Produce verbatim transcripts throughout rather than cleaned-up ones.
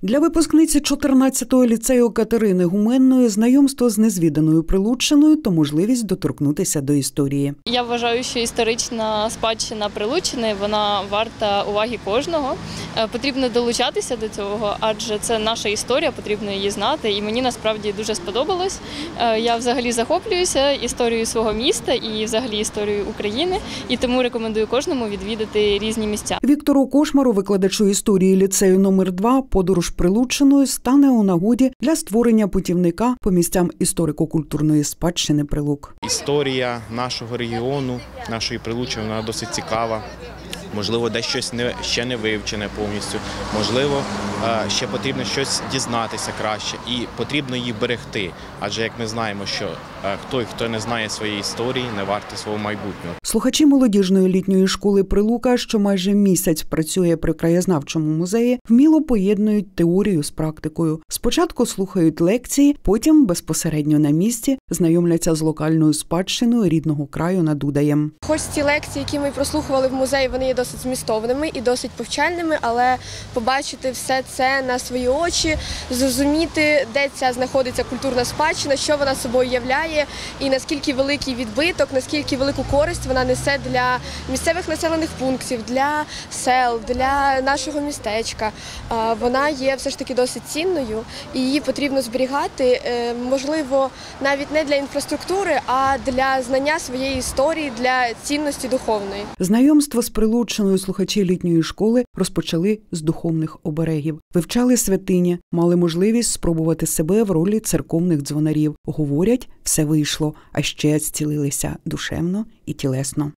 Для випускниці чотирнадцятого ліцею Катерини Гуменної знайомство з незвіданою Прилуччиною – то можливість доторкнутися до історії. Я вважаю, що історична спадщина Прилуччини, вона варта уваги кожного. Потрібно долучатися до цього, адже це наша історія, потрібно її знати. І мені насправді дуже сподобалось. Я взагалі захоплююся історією свого міста і взагалі історією України. І тому рекомендую кожному відвідати різні місця. Віктору Кошмару, викладачу історії ліцею номер два, подорож Прилуччиною стане у нагоді для створення путівника по місцям історико-культурної спадщини Прилук. Історія нашого регіону, нашої Прилуччини, вона досить цікава. Можливо, десь щось не, ще не вивчене повністю, можливо, ще потрібно щось дізнатися краще і потрібно її берегти. Адже, як ми знаємо, що хто, хто не знає своєї історії, не вартий свого майбутнього. Слухачі молодіжної літньої школи Прилука, що майже місяць працює при краєзнавчому музеї, вміло поєднують теорію з практикою. Спочатку слухають лекції, потім безпосередньо на місці знайомляться з локальною спадщиною рідного краю над Удаєм. Хоч ці лекції, які ми прослухували в музеї, вони є досить змістовними і досить повчальними, але побачити все це на свої очі, зрозуміти, де ця знаходиться культурна спадщина, що вона собою являє і наскільки великий відбиток, наскільки велику користь вона несе для місцевих населених пунктів, для сел, для нашого містечка. Вона є все ж таки досить цінною і її потрібно зберігати, можливо, навіть не для інфраструктури, а для знання своєї історії, для цінності духовної. Знайомство з Прилуччиною слухачі літньої школи розпочали з духовних оберегів. Вивчали святині, мали можливість спробувати себе в ролі церковних дзвонарів. Говорять, все вийшло, а ще зцілилися душевно і тілесно.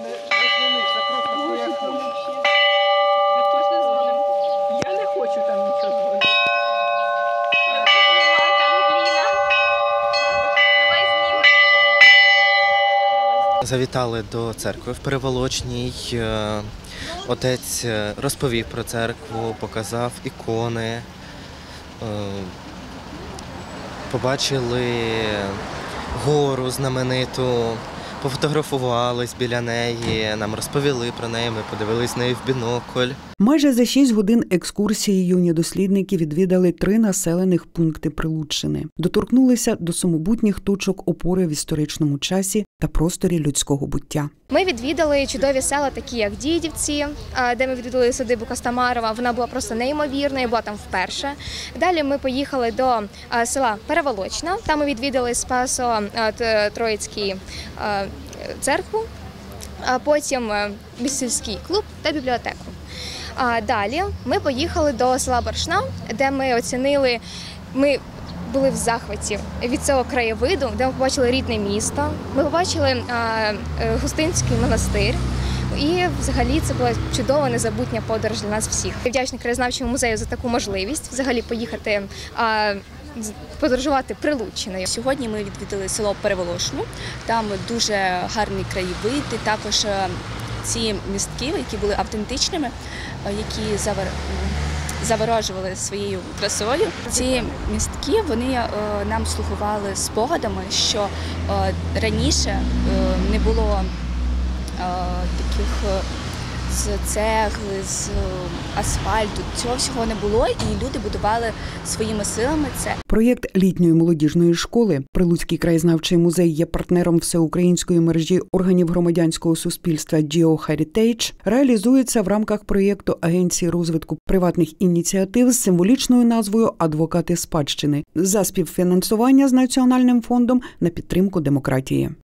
Завітали до церкви в Переволочній. Отець розповів про церкву, показав ікони, побачили гору знамениту, пофотографувались біля неї, нам розповіли про неї, ми подивились на неї в бінокль. Майже за шість годин екскурсії юні дослідники відвідали три населених пункти Прилуччини. Доторкнулися до самобутніх точок опори в історичному часі та просторі людського буття. Ми відвідали чудові села, такі як Дідівці, де ми відвідали садибу Костомарова. Вона була просто неймовірна, я була там вперше. Далі ми поїхали до села Переволочна. Там ми відвідали Спасо-Троїцький церкву, а потім сільський клуб та бібліотеку. А далі ми поїхали до села Боршна, де ми оцінили, ми були в захваті від цього краєвиду, де ми побачили рідне місто, ми побачили а, Густинський монастир. І взагалі це була чудова, незабутня подорож для нас всіх. Я вдячна краєзнавчому музею за таку можливість взагалі поїхати, а, подорожувати Прилуччиною. Сьогодні ми відвідали село Переволошну, там дуже гарний краєвид, і також ці містки, які були автентичними, які заворожували своєю красою. Ці містки, вони нам слугували спогадами, що раніше не було таких з цегли, з асфальту, цього всього не було, і люди будували своїми силами це. Проєкт літньої молодіжної школи «Прилуцький краєзнавчий музей» є партнером всеукраїнської мережі органів громадянського суспільства «Geoheritage», реалізується в рамках проєкту Агенції розвитку приватних ініціатив з символічною назвою «Адвокати спадщини» за співфінансування з Національним фондом на підтримку демократії.